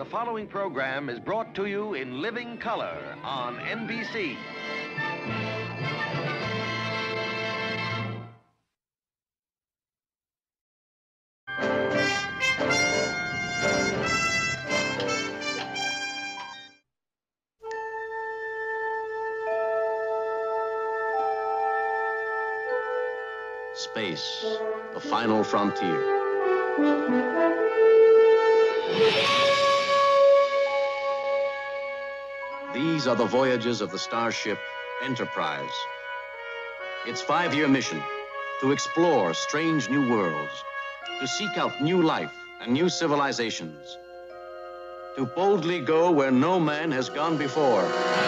The following program is brought to you in living color on NBC. Space, the final frontier. These are the voyages of the starship Enterprise. Its 5-year mission: to explore strange new worlds, to seek out new life and new civilizations, to boldly go where no man has gone before.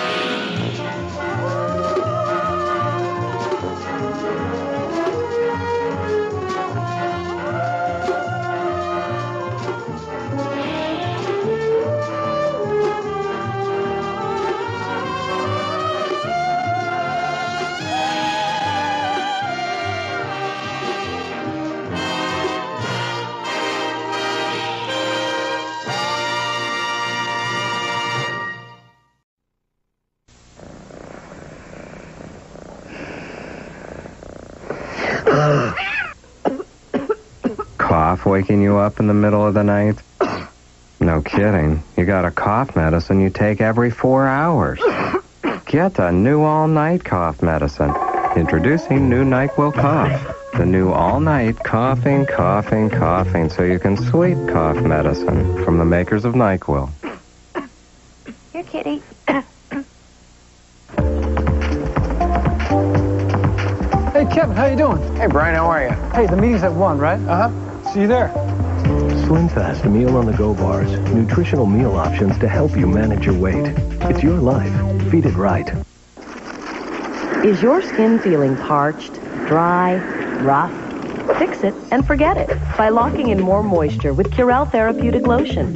Cough waking you up in the middle of the night? No kidding. You got a cough medicine you take every 4 hours. Get a new all-night cough medicine. Introducing new NyQuil Cough. The new all-night coughing, so you can sleep cough medicine from the makers of NyQuil. Here, kitty. Hey, Kevin, how you doing? Hey, Brian, how are you? Hey, the meeting's at 1, right? Uh-huh. See you there. Slim Fast Meal on the Go bars. Nutritional meal options to help you manage your weight. It's your life. Feed it right. Is your skin feeling parched, dry, rough? Fix it and forget it by locking in more moisture with Curel Therapeutic Lotion.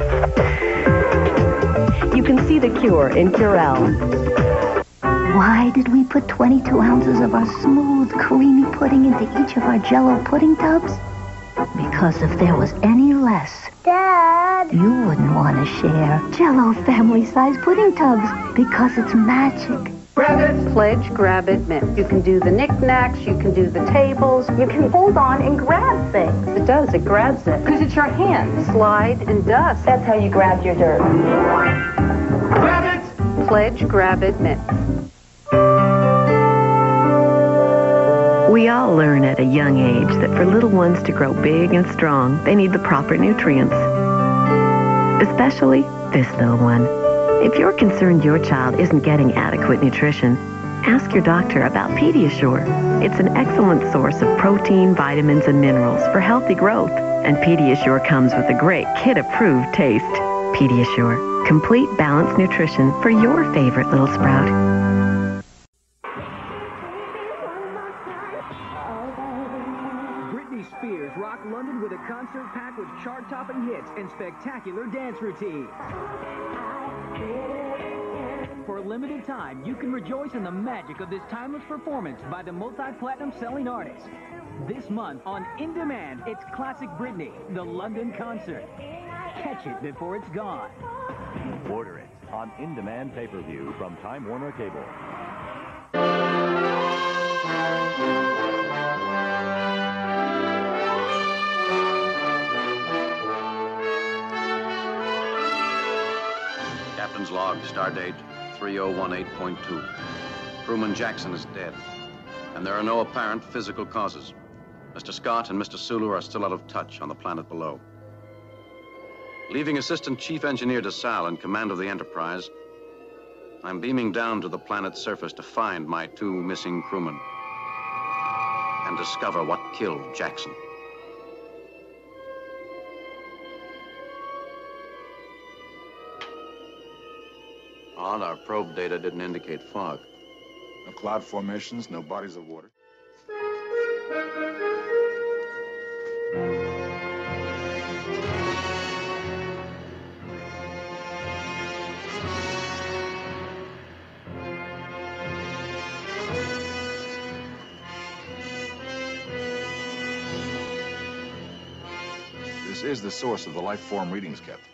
You can see the cure in Curel. Why did we put 22 ounces of our smooth, creamy pudding into each of our Jell-O pudding tubs? Because if there was any less, Dad, you wouldn't want to share Jell-O family-size pudding tubs because it's magic. Grab it. Pledge, grab it, mint. You can do the knickknacks, you can do the tables. You can hold on and grab things. It does, it grabs it. Because it's your hand. Slide and dust. That's how you grab your dirt. Grab it. Pledge, grab it, mint. We all learn at a young age that for little ones to grow big and strong, they need the proper nutrients. Especially this little one. If you're concerned your child isn't getting adequate nutrition, ask your doctor about Pediasure. It's an excellent source of protein, vitamins, and minerals for healthy growth. And Pediasure comes with a great kid-approved taste. Pediasure, complete balanced nutrition for your favorite little sprout. Britney Spears rocked London with a concert packed with chart-topping hits and spectacular dance routines. For a limited time, you can rejoice in the magic of this timeless performance by the multi-platinum selling artist. This month on In Demand, it's Classic Britney, the London concert. Catch it before it's gone. Order it on In Demand pay-per-view from Time Warner Cable. Captain's log, stardate 3018.2. Crewman Jackson is dead, and there are no apparent physical causes. Mr. Scott and Mr. Sulu are still out of touch on the planet below. Leaving Assistant Chief Engineer DeSalle in command of the Enterprise, I'm beaming down to the planet's surface to find my 2 missing crewmen and discover what killed Jackson. Odd, our probe data didn't indicate fog. No cloud formations, no bodies of water. This is the source of the life form readings, Captain.